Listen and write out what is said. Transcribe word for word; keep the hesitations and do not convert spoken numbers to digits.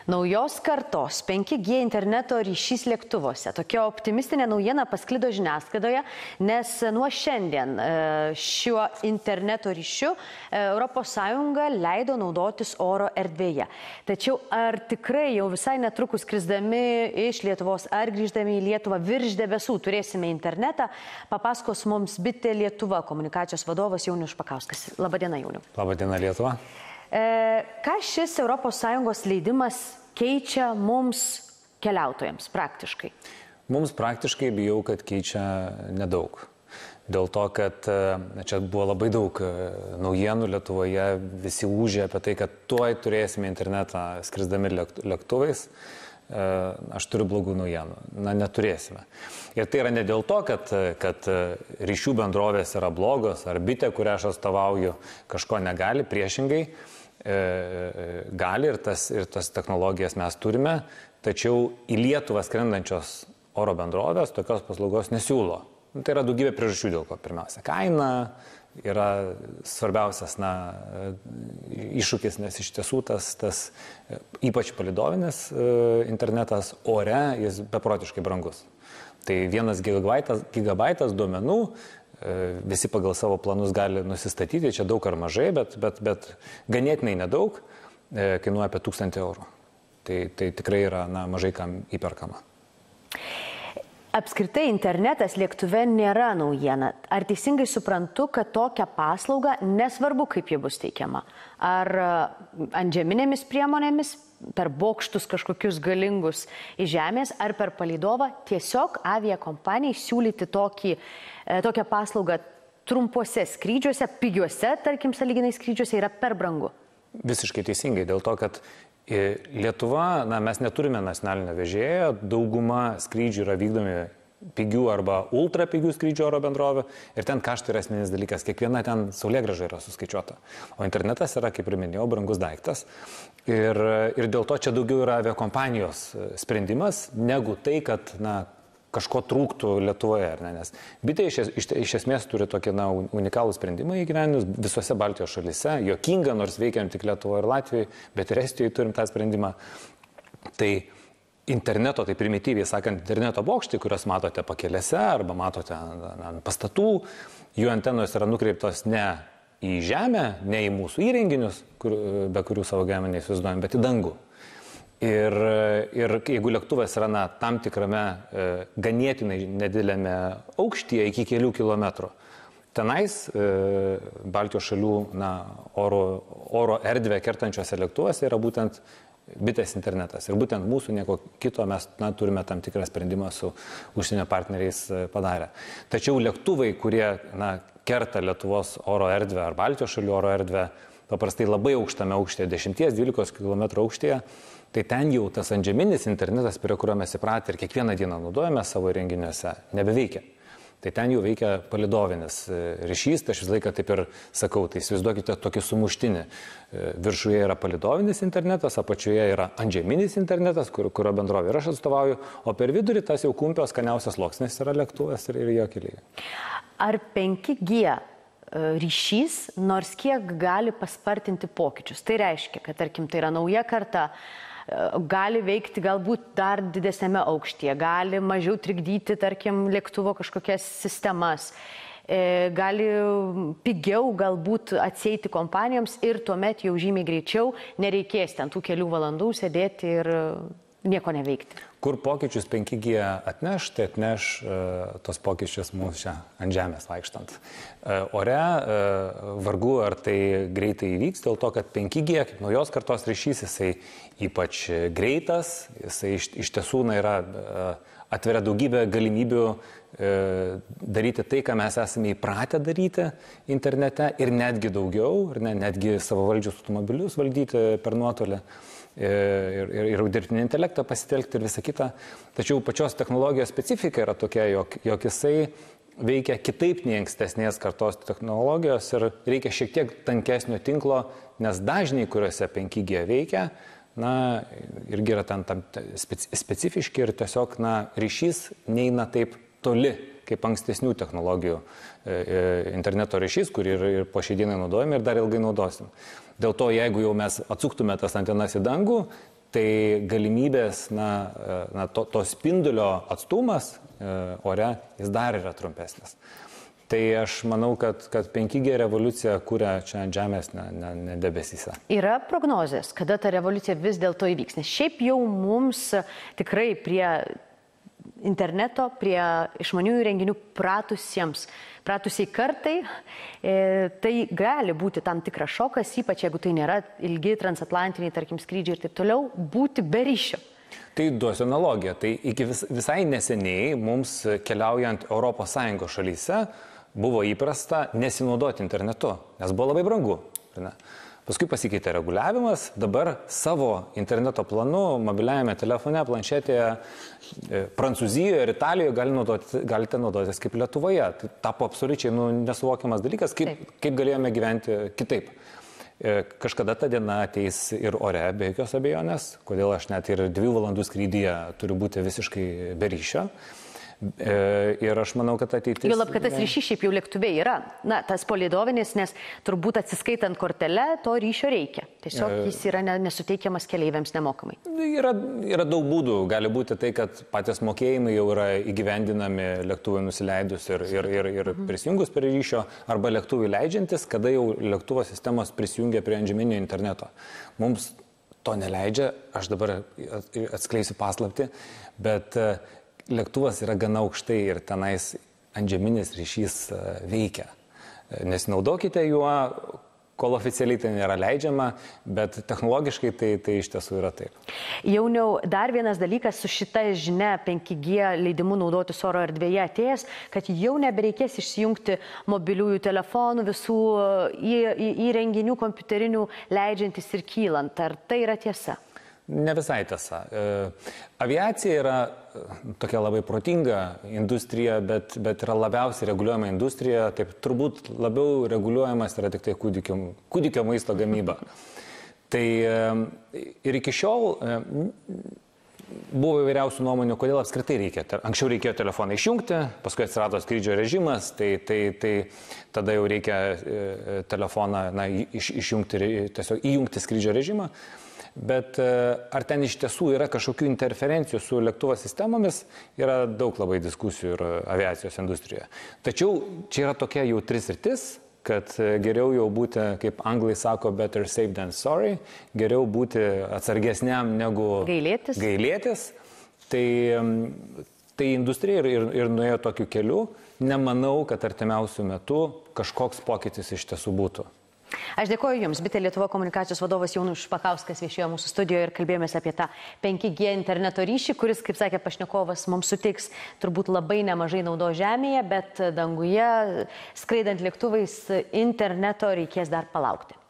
Naujos kartos penki G interneto ryšys lėktuvuose. Tokia optimistinė naujiena pasklido žiniasklaidoje, nes nuo šiandien šiuo interneto ryšiu Europos Sąjunga leido naudotis oro erdvėje. Tačiau ar tikrai jau visai netrukus skrisdami iš Lietuvos ar grįždami į Lietuvą virš debesų turėsime internetą, papasakos mums Bitė Lietuva komunikacijos vadovas Jaunius Špakauskas. Labadiena, Jauniu. Labadiena, Lietuva. E, ką šis Europos Sąjungos leidimas keičia mums keliautojams praktiškai? Mums praktiškai bijau, kad keičia nedaug. Dėl to, kad čia buvo labai daug naujienų Lietuvoje, visi ūžė apie tai, kad tuoj turėsime internetą skrisdami lėktuvais. Aš turiu blogų naujienų. Na, neturėsime. Ir tai yra ne dėl to, kad, kad ryšių bendrovės yra blogos, ar Bitė, kurią aš atstovauju, kažko negali, priešingai gali ir tas, ir tas technologijas mes turime, tačiau į Lietuvą skrendančios oro bendrovės tokios paslaugos nesiūlo. Tai yra daugybė priežasčių, dėl ko pirmiausia. Kaina yra svarbiausias na, iššūkis, nes iš tiesų tas, tas ypač palidovinis internetas ore, jis beprotiškai brangus. Tai vienas gigabaitas, gigabaitas duomenų visi pagal savo planus gali nusistatyti, čia daug ar mažai, bet, bet, bet ganėtinai nedaug, kainuoja apie tūkstantį eurų. Tai, tai tikrai yra na, mažai kam įperkama. Apskritai internetas lėktuve nėra naujiena. Ar teisingai suprantu, kad tokią paslaugą, nesvarbu kaip ji bus teikiama, ar antžeminėmis priemonėmis, per bokštus kažkokius galingus iš žemės, ar per palydovą, tiesiog aviakompanijai siūlyti tokį, tokią paslaugą trumpuose skrydžiuose, pigiuose, tarkim, sąlyginai skrydžiuose yra per brangu? Visiškai teisingai, dėl to, kad Lietuva, na, mes neturime nacionalinio vežėjo, dauguma skrydžių yra vykdomi pigių arba ultra pigių skrydžių oro bendrovė ir ten kaštai yra esminis dalykas, kiekviena ten saulėgrąža yra suskaičiuota. O internetas yra, kaip ir minėjau, brangus daiktas ir, ir dėl to čia daugiau yra aviakompanijos sprendimas, negu tai, kad na, kažko trūktų Lietuvoje, ar ne? Nes Bitė iš, iš, iš esmės turi tokį na, unikalų sprendimą įgyvendinus visose Baltijos šalyse, juokinga, nors veikiam tik Lietuvoje ir Latvijoje, bet ir Estijoje turim tą sprendimą. Tai interneto, tai primityviai sakant, interneto bokštai, kuriuos matote pakelėse arba matote ant pastatų, jų antenos yra nukreiptos ne į žemę, ne į mūsų įrenginius, kur, be kurių savo gyvenimą neįsivaizduojam, bet į dangų. Ir, ir jeigu lėktuvas yra na, tam tikrame e, ganėtinai nedidelėme aukštyje iki kelių kilometrų, tenais e, Baltijos šalių na, oro, oro erdvę kertančiose lėktuvuose yra būtent Bitės internetas. Ir būtent mūsų nieko kito mes na, turime tam tikrą sprendimą su užsienio partneriais padarę. Tačiau lėktuvai, kurie na, kerta Lietuvos oro erdvę ar Baltijos šalių oro erdvę, paprastai labai aukštame aukštyje, dešimties dvylikos kilometrų aukštyje, tai ten jau tas antžeminis internetas, prie kurio mes įpratę ir kiekvieną dieną naudojame savo renginiuose, nebeveikia. Tai ten jau veikia palidovinis ryšys, tai aš visą laiką taip ir sakau, tai įsivaizduokite tokį sumuštinį. Viršuje yra palidovinis internetas, apačioje yra antžeminis internetas, kur, kurio bendrovė ir aš atstovauju, o per vidurį tas jau kumpios skaniausias sluoksnis yra lėktuvas ir, ir jo keleiviai. Ar penki G ryšys nors kiek gali paspartinti pokyčius? Tai reiškia, kad tarkim tai yra nauja karta, gali veikti galbūt dar didesnėme aukštyje, gali mažiau trikdyti, tarkim, lėktuvo kažkokias sistemas, gali pigiau galbūt atsieiti kompanijoms ir tuomet jau žymiai greičiau nereikės ten tų kelių valandų sėdėti ir nieko neveikti. Kur pokyčius penki G atneš, tai atneš uh, tos pokyčius mūsų čia ant žemės vaikštant. Uh, ore uh, vargu ar tai greitai įvyks, dėl to, kad penki G, kaip naujos kartos ryšys, jisai ypač greitas, jisai iš, iš tiesų na, yra uh, atveria daugybę galimybių uh, daryti tai, ką mes esame įpratę daryti internete ir netgi daugiau, ir ne, netgi savavaldžius automobilius valdyti per nuotolį. Ir, ir, ir dirbtinį intelektą pasitelkti ir visą kitą. Tačiau pačios technologijos specifika yra tokia, jog, jog jisai veikia kitaip nei ankstesnės kartos technologijos ir reikia šiek tiek tankesnio tinklo, nes dažniai, kuriuose penki G veikia, na, irgi yra tam, tam specifiški ir tiesiog na, ryšys neina taip toli kaip ankstesnių technologijų interneto ryšys, kurį ir, ir po šiai dienai naudojame ir dar ilgai naudosim. Dėl to, jeigu jau mes atsuktume tas antenas į dangų, tai galimybės, na, na to, to spindulio atstumas ore, jis dar yra trumpesnis. Tai aš manau, kad, kad penki G revoliucija kuria čia ant Žemės, ne, ne, ne debesyse. Yra prognozės, kada ta revoliucija vis dėlto įvyks, nes šiaip jau mums tikrai prie interneto, prie išmaniųjų renginių pratusiems, pratusiai kartai, e, tai gali būti tam tikras šokas, ypač jeigu tai nėra ilgi transatlantiniai, tarkim, skrydžiai ir taip toliau, būti be ryšio. Tai duosiu analogiją. Tai iki vis, visai neseniai mums keliaujant Europos Sąjungos šalyse buvo įprasta nesinaudoti internetu, nes buvo labai brangu. Ne? Paskui pasikeitė reguliavimas, dabar savo interneto planu, mobiliajame telefone, planšetėje, Prancūzijoje ir Italijoje gali naudoti, galite naudotis kaip Lietuvoje. Tai tapo absoliučiai nu, nesuvokiamas dalykas, kaip, kaip galėjome gyventi kitaip. Kažkada ta diena ateis ir ore, be jokios abejonės, kodėl aš net ir dviejų valandų skrydyje turiu būti visiškai be ryšio. Ir aš manau, kad ateitis... Juolab, kad tas ryšys šiaip jau lėktuve yra. Na, tas palidovinis, nes turbūt atsiskaitant kortelę, to ryšio reikia. Tiesiog jis yra nesuteikiamas keleiviams nemokamai. Yra, yra daug būdų. Gali būti tai, kad patys mokėjimai jau yra įgyvendinami lėktuvui nusileidus ir, ir, ir, ir prisijungus prie ryšio, arba lėktuvui leidžiantis, kada jau lėktuvo sistemos prisijungia prie antžeminio interneto. Mums to neleidžia, aš dabar atskleisiu paslaptį, bet lėktuvas yra gana aukštai ir tenais antžeminis ryšys veikia. Nesinaudokite juo, kol oficialiai tai nėra leidžiama, bet technologiškai tai, tai iš tiesų yra taip. Jauniau, dar vienas dalykas su šita žinia penki G leidimu naudotis oro erdvėje atėjęs, kad jau nebereikės išsijungti mobiliųjų telefonų, visų įrenginių kompiuterinių leidžiantis ir kylant. Ar tai yra tiesa? Ne visai tiesa. Aviacija yra tokia labai protinga industrija, bet, bet yra labiausiai reguliuojama industrija, taip turbūt labiau reguliuojamas yra tik tai kūdikio, kūdikio maisto gamyba. Tai ir iki šiol buvo įvairiausių nuomonių, kodėl apskritai reikia. Anksčiau reikėjo telefoną išjungti, paskui atsirado skrydžio režimas, tai, tai, tai tada jau reikia telefoną na, iš, išjungti, tiesiog įjungti skrydžio režimą. Bet ar ten iš tiesų yra kažkokių interferencijų su lėktuvo sistemomis, yra daug labai diskusijų ir aviacijos industrijoje. Tačiau čia yra tokia jautri sritis, kad geriau jau būti, kaip anglai sako, better safe than sorry, geriau būti atsargesniam negu gailėtis. gailėtis. Tai, tai industrija ir, ir, ir nuėjo tokiu keliu. Nemanau, kad artimiausių metų kažkoks pokytis iš tiesų būtų. Aš dėkoju Jums, Bitė Lietuva komunikacijos vadovas Jaunius Špakauskas viešėjo mūsų studijoje ir kalbėjomės apie tą penki G interneto ryšį, kuris, kaip sakė pašnekovas, mums suteiks turbūt labai nemažai naudos Žemėje, bet danguje skraidant lėktuvais interneto reikės dar palaukti.